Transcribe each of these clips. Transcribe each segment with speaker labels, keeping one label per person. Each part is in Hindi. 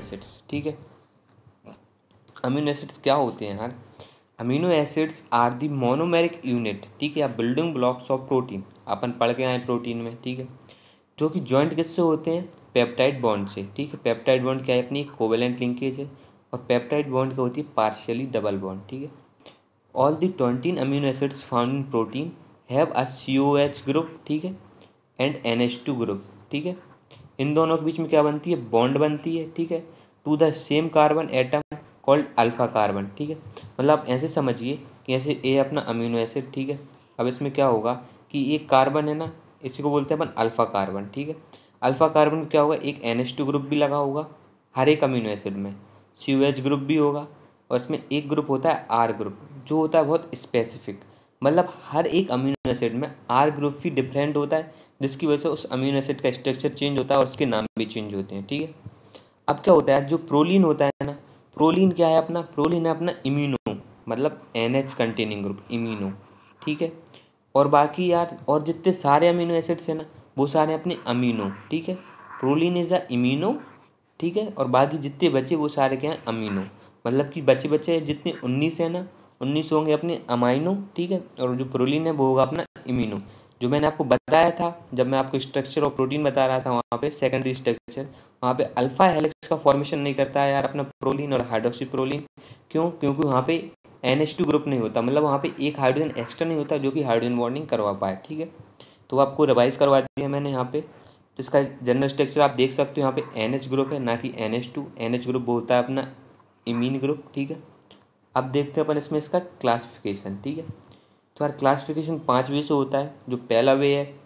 Speaker 1: एसिड्स, ठीक है। अमीनो एसिड्स क्या होते हैं यार? Amino acids are the monomeric unit, ठीक है, या बिल्डिंग ब्लॉक्स ऑफ प्रोटीन। अपन पढ़ के आए प्रोटीन में, ठीक है, जो कि जॉइंट किससे होते हैं? पेप्टाइड बॉन्ड से, ठीक है। पेप्टाइड बॉन्ड क्या है? अपनी कोवेलेंट लिंकेज है। और पेप्टाइड बॉन्ड क्या होती है? पार्शियली डबल बॉन्ड, ठीक है। All the 20 amino acids found in protein have a COH group, ठीक है, एंड NH2 ग्रुप, ठीक है। इन दोनों के बीच में क्या बनती है? बॉन्ड बनती है, ठीक है, to the same carbon atom called alpha carbon, ठीक है। मतलब आप ऐसे समझिए कि ऐसे ए अपना अमीनो एसिड, ठीक है। अब इसमें क्या होगा कि एक कार्बन है ना, इसी को बोलते हैं अपन अल्फा कार्बन, ठीक है। अल्फा कार्बन में क्या होगा? एक NH2 ग्रुप भी लगा होगा हर एक अमीनो एसिड में, COH ग्रुप भी होगा, और इसमें एक ग्रुप होता है R ग्रुप, जो होता है बहुत स्पेसिफिक। मतलब हर एक अमीनो एसिड में R ग्रुप भी डिफरेंट होता है, जिसकी वजह से उस अमीनो एसिड का स्ट्रक्चर चेंज होता है और उसके नाम भी चेंज होते हैं, ठीक है। अब क्या होता है यार, जो प्रोलीन होता है ना, प्रोलीन क्या है अपना? प्रोलीन है अपना इम्यूनो, मतलब NH कंटेनिंग ग्रुप, इम्यूनो, ठीक है। और बाकी यार, और जितने सारे अमीनो एसिड्स हैं ना, वो सारे अपने अमीनो, ठीक है। प्रोलीन इज अ इम्यूनो, ठीक है, और बाकी जितने बचे वो सारे क्या हैं? अमीनो। मतलब कि बचे बचे जितने 19 है ना, 19 होंगे अपने अमाइनो, ठीक है, और जो प्रोलीन है वो होगा अपना इम्यूनो। जो मैंने आपको बताया था जब मैं आपको स्ट्रक्चर ऑफ प्रोटीन बता रहा था, वहाँ पे सेकेंडरी स्ट्रक्चर, वहाँ पे अल्फा हेलिक्स का फॉर्मेशन नहीं करता है यार अपना प्रोलीन और हाइड्रोक्सी प्रोलीन। क्यों? क्योंकि वहाँ पे NH2 ग्रुप नहीं होता, मतलब वहाँ पे एक हाइड्रोजन एक्स्ट्रा नहीं होता जो कि हाइड्रोजन बॉन्डिंग करवा पाए, ठीक है। तो आपको रिवाइज करवा दिया मैंने यहाँ पे। तो इसका जनरल स्ट्रक्चर आप देख सकते हो, यहाँ पे NH ग्रुप है ना कि NH2। NH ग्रुप होता है अपना इमीन ग्रुप, ठीक है। अब देखते हैं अपन इसमें इसका क्लासिफिकेशन, ठीक है। तो यार क्लासिफिकेशन 5 वे से होता है। जो पहला वे है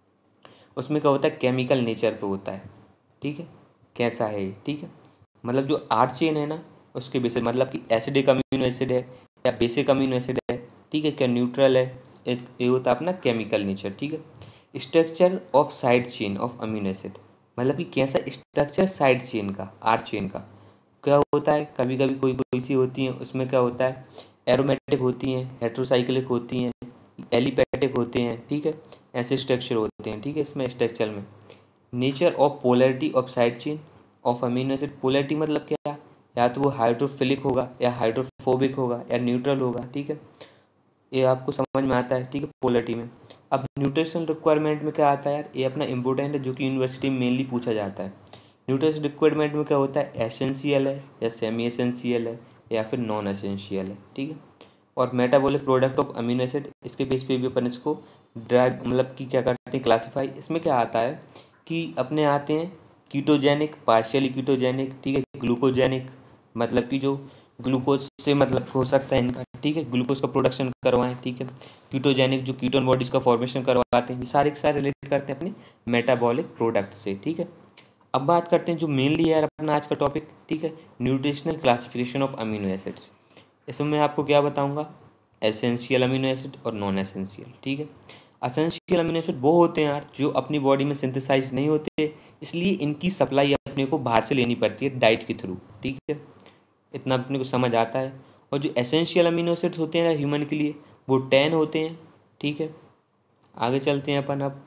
Speaker 1: उसमें क्या होता है? केमिकल नेचर पे होता है, ठीक है, कैसा है ये, ठीक है। मतलब जो आर चेन है ना, उसके बेसिस, मतलब कि एसिडिक अमीनो एसिड है या बेसिक अमीनो एसिड है, ठीक है, क्या न्यूट्रल है, ये होता है अपना केमिकल नेचर, ठीक है। Structure of side chain of amino acid, मतलब कि कैसा स्ट्रक्चर साइड चेन का, आर चेन का क्या होता है? कभी कभी कोई कोई सी होती हैं, उसमें क्या होता है? एरोमेटिक होती हैं, हेट्रोसाइक्लिक होती हैं, एलिपेटिक होते हैं, ठीक है, ऐसे स्ट्रक्चर होते हैं, ठीक है। इसमें स्ट्रक्चर में nature of polarity of side chain of amino acid, polarity मतलब क्या? या तो वो हाइड्रोफिलिक होगा या हाइड्रोफोबिक होगा या न्यूट्रल होगा, ठीक है। ये आपको समझ में आता है, ठीक है, पोलैरिटी में। अब न्यूट्रिशन रिक्वायरमेंट में क्या आता है यार? ये अपना इंपॉर्टेंट है, जो कि यूनिवर्सिटी में मेनली पूछा जाता है। न्यूट्रिशन रिक्वायरमेंट में क्या होता है? एसेंशियल है या सेमी एसेंशियल है या फिर नॉन एसेंशियल है, ठीक है। और metabolic product of amino acid, इसके बेस पे भी अपन इसको ड्राइव, मतलब कि क्या करते हैं? क्लासीफाई। इसमें क्या आता है कि अपने आते हैं कीटोजेनिक, पार्शियली कीटोजेनिक, ठीक है, ग्लूकोजेनिक, मतलब कि जो ग्लूकोज से मतलब हो सकता है इनका, ठीक है, ग्लूकोज का प्रोडक्शन करवाएं, ठीक है। कीटोजेनिक जो कीटोन बॉडीज का फॉर्मेशन करवाते हैं, ये सारे के सारे रिलेट करते हैं अपने मेटाबॉलिक प्रोडक्ट से, ठीक है। अब बात करते हैं जो मेनली है अपना आज का टॉपिक, ठीक है, nutritional classification of amino acids. इसमें मैं आपको क्या बताऊंगा? एसेंशियल अमीनो एसिड और नॉन एसेंशियल, ठीक है। एसेंशियल अमीनो एसिड वो होते हैं यार जो अपनी बॉडी में सिंथेसाइज नहीं होते, इसलिए इनकी सप्लाई अपने को बाहर से लेनी पड़ती है डाइट के थ्रू, ठीक है। इतना अपने को समझ आता है। और जो एसेंशियल अमीनो एसिड्स होते हैं ह्यूमन के लिए, वो 10 होते हैं, ठीक है। आगे चलते हैं अपन अब।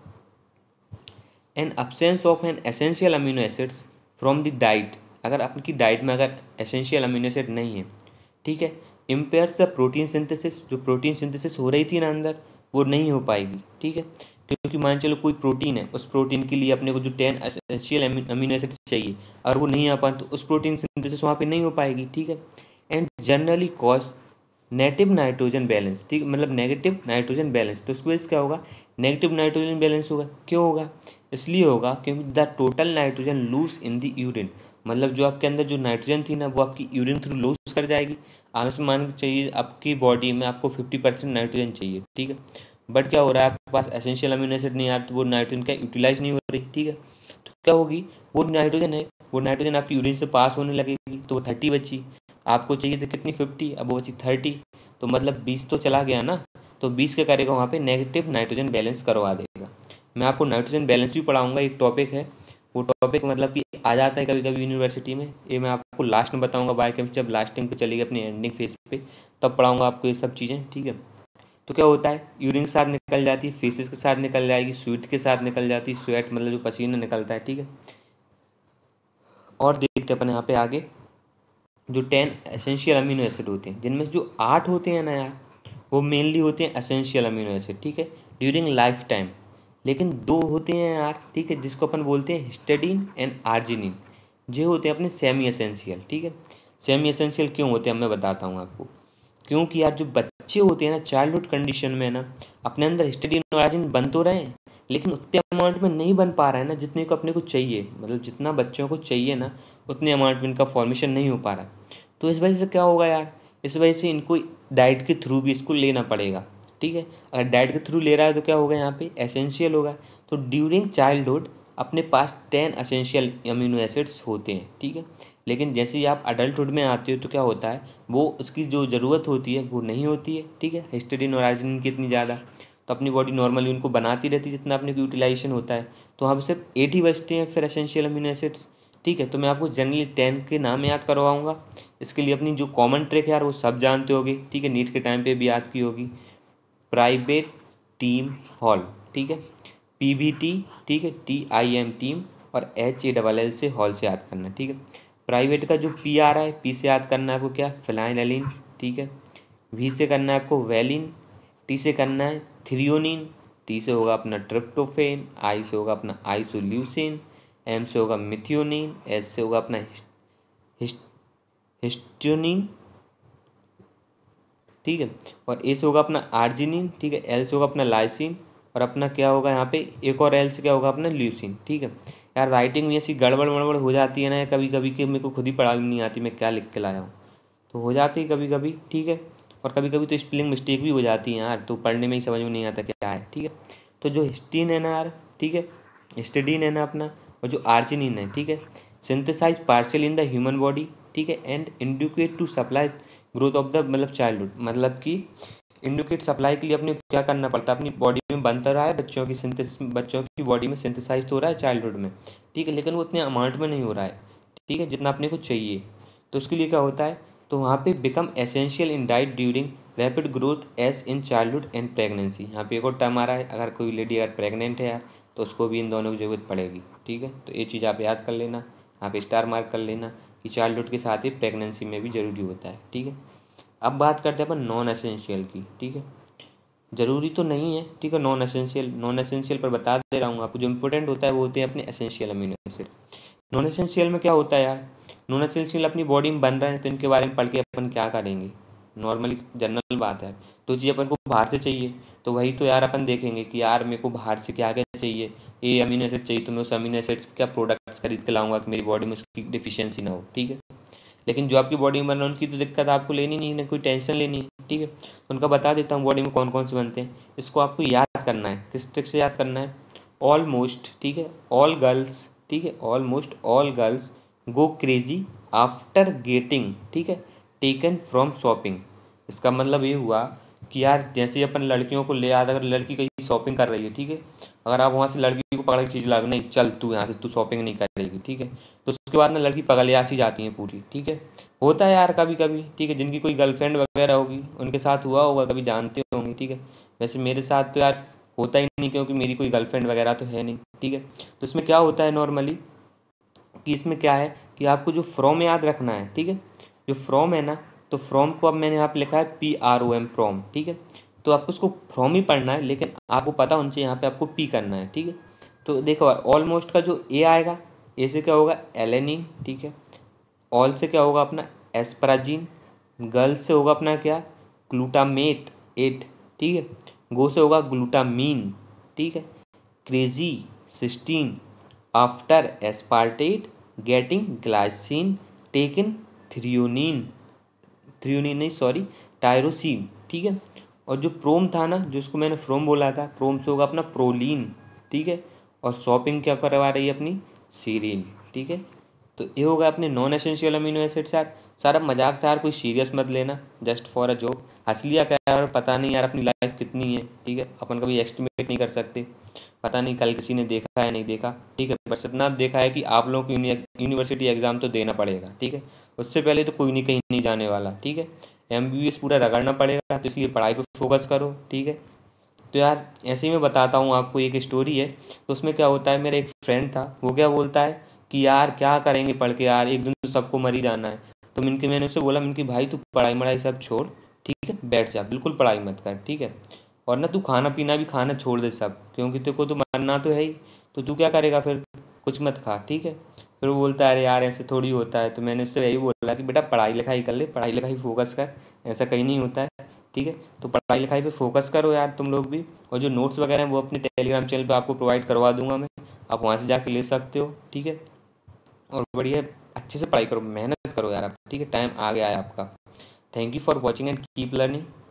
Speaker 1: An absence of an essential amino acids from the diet, अगर आपकी डाइट में अगर एसेंशियल अमीनो एसिड नहीं है, ठीक है, इम्पेयर्स द प्रोटीन सिंथेसिस, जो प्रोटीन सिंथेसिस हो रही थी ना अंदर, वो नहीं हो पाएगी, ठीक है। क्योंकि मान चलो कोई प्रोटीन है, उस प्रोटीन के लिए अपने को जो 10 एसेंशियल अमीनो एसिड्स चाहिए, अगर वो नहीं आ पाए तो उस प्रोटीन सिंथेसिस वहाँ पे नहीं हो पाएगी, ठीक है। And generally cause negative nitrogen balance, ठीक, मतलब नेगेटिव नाइट्रोजन बैलेंस। तो उसकी वजह से क्या होगा? नेगेटिव नाइट्रोजन बैलेंस होगा। क्यों होगा? इसलिए होगा क्योंकि the total nitrogen lose in the urine, मतलब जो आपके अंदर जो नाइट्रोजन थी ना, वो आपकी यूरिन थ्रू लूज कर जाएगी। आप से मान के चाहिए आपकी बॉडी में आपको 50% नाइट्रोजन चाहिए, ठीक है। बट क्या हो रहा है, आपके पास एसेंशियल अमीनो एसिड नहीं आ तो वो नाइट्रोजन क्या यूटिलाइज नहीं हो रही, ठीक है। तो क्या होगी? वो नाइट्रोजन है, वो नाइट्रोजन आपकी यूरिन से पास होने लगेगी, तो वो 30 बची। आपको चाहिए थी कितनी? 50, अब वो बची 30। तो मतलब 20 तो चला गया ना, तो 20 क्या करेगा वहाँ पे? नेगेटिव नाइट्रोजन बैलेंस करवा देगा। मैं आपको नाइट्रोजन बैलेंस भी पढ़ाऊंगा, एक टॉपिक है वो टॉपिक, मतलब कि आ जाता है कभी कभी यूनिवर्सिटी में। ये मैं आपको लास्ट में बताऊंगा, बायोकेमिस्ट्री जब लास्टिंग पे चलेगी अपनी एंडिंग फेज पे, तब पढ़ाऊंगा आपको ये सब चीज़ें, ठीक है। तो क्या होता है? यूरिन के साथ निकल जाती है, फेसेस के साथ निकल जाएगी, स्वेट के साथ निकल जाती है, स्वेट मतलब जो पसीना निकलता है, ठीक है। और देखते हैं अपन यहाँ पे आगे जो 10 एसेंशियल अमीनो एसिड होते हैं, जिनमें जो 8 होते हैं ना यार, वो मेनली होते हैं एसेंशियल अमीनो एसिड, ठीक है, ड्यूरिंग लाइफ टाइम। लेकिन 2 होते हैं यार, ठीक है, जिसको अपन बोलते हैं हिस्टेडीन एंड आर्जिनिन। जो होते हैं अपने सेमी एसेंशियल, ठीक है। सेमी एसेंशियल क्यों होते हैं मैं बताता हूँ आपको। क्योंकि यार जो बच्चे होते हैं ना चाइल्डहुड कंडीशन में ना, अपने अंदर हिस्टेडीन और आर्जिनिन बन तो रहे हैं, लेकिन उतने अमाउंट में नहीं बन पा रहा है ना जितने को अपने को चाहिए, मतलब जितना बच्चों को चाहिए ना उतने अमाउंट में इनका फॉर्मेशन नहीं हो पा रहा। तो इस वजह से क्या होगा यार, इस वजह से इनको डाइट के थ्रू भी इसको लेना पड़ेगा, ठीक है। अगर डाइट के थ्रू ले रहा है तो क्या होगा यहाँ पे एसेंशियल होगा। तो ड्यूरिंग चाइल्डहुड अपने पास 10 एसेंशियल अमीनो एसिड्स होते हैं, ठीक है। लेकिन जैसे ही आप अडल्टहुड में आते हो तो क्या होता है, वो उसकी जो ज़रूरत होती है वो नहीं होती है, ठीक है, हिस्टेडिन और आर्जिनिन की इतनी ज़्यादा। तो अपनी बॉडी नॉर्मली उनको बनाती रहती है जितना अपने को यूटिलाइजेशन होता है। तो वहाँ पर सिर्फ 8 ही बचते हैं फिर एसेंशियल अमीनो एसिड्स, ठीक है। तो मैं आपको जनरली 10 के नाम याद करवाऊंगा। इसके लिए अपनी जो कॉमन ट्रिक है यार वो सब जानते होगे, ठीक है, नीट के टाइम पे भी याद की होगी। प्राइवेट टीम हॉल, ठीक है, PVT, ठीक है, TIM टीम, और HALL से हॉल से याद करना, ठीक है। प्राइवेट का जो P आ रहा है, P से याद करना है आपको क्या, फिनाइलैलानीन, ठीक है। V से करना है आपको वैलिन, T से करना है थ्रियोनिन, T से होगा अपना ट्रिप्टोफेन, I से होगा अपना आइसोल्यूसिन, M से होगा मिथियोनिन, S से होगा अपना हिस्टोनिन, ठीक है, और ए से होगा अपना आर्जिनिन, ठीक है, एल से होगा अपना लाइसिन, और अपना क्या होगा यहाँ पे एक और एल से क्या होगा अपना ल्यूसिन, ठीक है। यार राइटिंग में ऐसी गड़बड़ वड़बड़ हो जाती है ना कभी कभी कि मेरे को खुद ही पढ़ाई नहीं आती मैं क्या लिख के लाया हूँ। तो हो जाती है कभी कभी, ठीक है। और कभी कभी तो स्पेलिंग मिस्टेक भी हो जाती है यार, तो पढ़ने में ही समझ में नहीं आता क्या है, ठीक है। तो जो हिस्टीन है ना यार, ठीक है, हिस्टेडीन है ना अपना, और जो आर्जिनिन है, ठीक है, synthesise partial in the human body, ठीक है, and indicate to supply growth of the मतलब चाइल्डहुड, मतलब कि इंडिकेट सप्लाई के लिए अपने क्या करना पड़ता है, अपनी बॉडी में बनता रहा है बच्चों की सिंथेसिस, बच्चों की बॉडी में सिंथेसाइज तो हो रहा है चाइल्डहुड में, ठीक है, लेकिन वो उतने अमाउंट में नहीं हो रहा है, ठीक है, जितना अपने को चाहिए। तो उसके लिए क्या होता है, तो वहाँ पे become essential in diet during rapid growth age in childhood and pregnancy. यहाँ पे एक और टर्म आ रहा है, अगर कोई लेडी अगर प्रेग्नेंट है यार तो उसको भी इन दोनों की जरूरत पड़ेगी, ठीक है। तो ये चीज़ आप याद कर लेना, यहाँ पे स्टार मार्क कर लेना कि चाइल्डहुड के साथ ही प्रेगनेंसी में भी ज़रूरी होता है, ठीक है। अब बात करते हैं अपन नॉन एसेंशियल की, ठीक है। ज़रूरी तो नहीं है, ठीक है, नॉन एसेंशियल पर बता दे रहा हूँ आपको। जो इंपॉर्टेंट होता है वो होते हैं अपने essential amino acid. Non essential में क्या होता है यार, नॉन एसेंशियल अपनी बॉडी में बन रहे हैं तो इनके बारे में पढ़ के अपन क्या करेंगे, नॉर्मली जनरल बात है। तो चीज़ अपन को बाहर से चाहिए, तो वही तो यार अपन देखेंगे कि यार मेरे को बाहर से क्या क्या चाहिए, ये अमीनो एसिड चाहिए तो मैं उस अमीनो एसिड क्या प्रोडक्ट्स खरीद के लाऊंगा कि मेरी बॉडी में उसकी डिफिशियंसी ना हो, ठीक है। लेकिन जो आपकी बॉडी में बन रहा है उनकी तो दिक्कत आपको लेनी नहीं है, ना कोई टेंशन लेनी है, ठीक है। उनका बता देता हूँ बॉडी में कौन कौन से बनते हैं। इसको आपको याद करना है, किस ट्रिक से याद करना है, ऑलमोस्ट, ठीक है, ऑल गर्ल्स, ठीक है, almost all girls go crazy after getting, ठीक है, टेकन फ्रॉम शॉपिंग। इसका मतलब ये हुआ कि यार जैसे अपन लड़कियों को ले आते, अगर लड़की कहीं शॉपिंग कर रही है, ठीक है, अगर आप वहाँ से लड़की को पकड़ के खींच लाओ, नहीं चल तू यहाँ से, तू शॉपिंग नहीं करेगी, ठीक है, तो उसके बाद ना लड़की पगलियास ही जाती है पूरी, ठीक है। होता है यार कभी कभी, ठीक है, जिनकी कोई गर्लफ्रेंड वगैरह होगी उनके साथ हुआ होगा, कभी जानते होंगे, ठीक है। वैसे मेरे साथ तो यार होता ही नहीं क्योंकि मेरी कोई गर्लफ्रेंड वगैरह तो है नहीं, ठीक है। तो इसमें क्या होता है नॉर्मली कि इसमें क्या है कि आपको जो फ्रॉम याद रखना है, ठीक है, जो फ्रॉम है ना, तो फ्रॉम को अब मैंने यहाँ पे लिखा है PROM फ्रॉम, ठीक है। तो आपको उसको फ्रॉम ही पढ़ना है, लेकिन आपको पता होना चाहिए यहाँ पे आपको पी करना है, ठीक है। तो देखो ऑलमोस्ट का जो ए आएगा, ए से क्या होगा एलेनिन, ठीक है। ऑल से क्या होगा अपना एस्पराजीन, गर्ल से होगा अपना क्या ग्लूटामेट 8, ठीक है। गो से होगा ग्लूटामीन, ठीक है। Crazy 16 after aspartate getting glycine taken threonine, threonine नहीं सॉरी टायरोसिन, ठीक है। और जो प्रोम था ना, जो उसको मैंने फ्रोम बोला था, प्रोम से होगा अपना प्रोलीन, ठीक है। और शॉपिंग क्या करवा रही है अपनी सीरीन, ठीक है। तो ये होगा अपने नॉन एसेंशियल अमीनो एसिड यार। सारा मजाक था यार, कोई सीरियस मत लेना, जस्ट फॉर अ जोक। हंस लिया क्या यार, पता नहीं यार अपनी लाइफ कितनी है, ठीक है, अपन कभी एस्टिमेट नहीं कर सकते। पता नहीं कल किसी ने देखा है नहीं देखा, ठीक है, बस इतना देखा है कि आप लोगों को यूनिवर्सिटी एग्जाम तो देना पड़ेगा, ठीक है। उससे पहले तो कोई नहीं कहीं नहीं जाने वाला, ठीक है। MBBS पूरा रगड़ना पड़ेगा, तो इसलिए पढ़ाई पर फोकस करो, ठीक है। तो यार ऐसे ही मैं बताता हूँ आपको एक स्टोरी है। तो उसमें क्या होता है, मेरा एक फ्रेंड था, वो क्या बोलता है कि यार क्या करेंगे पढ़ के यार, एक दिन तो सबको मर ही जाना है। तो मैंने उससे बोला, मैंने कि भाई तू पढ़ाई वढ़ाई सब छोड़, ठीक है, बैठ जा, बिल्कुल पढ़ाई मत कर, ठीक है। और ना तू खाना पीना भी खाना छोड़ दे सब, क्योंकि तेरे को तो मरना तो है ही। तो तू क्या करेगा फिर, कुछ मत खा, ठीक है। फिर वो बोलता है अरे यार ऐसे थोड़ी होता है। तो मैंने उससे यही बोला कि बेटा पढ़ाई लिखाई कर ले, पढ़ाई लिखाई फोकस कर, ऐसा कहीं नहीं होता है, ठीक है। तो पढ़ाई लिखाई पे फोकस करो यार तुम लोग भी। और जो नोट्स वगैरह हैं वो अपने टेलीग्राम चैनल पे आपको प्रोवाइड करवा दूंगा मैं, आप वहाँ से जाके ले सकते हो, ठीक है। और बढ़िया अच्छे से पढ़ाई करो, मेहनत करो यार आप, ठीक है। टाइम आ गया है आपका। Thank you for watching and keep learning.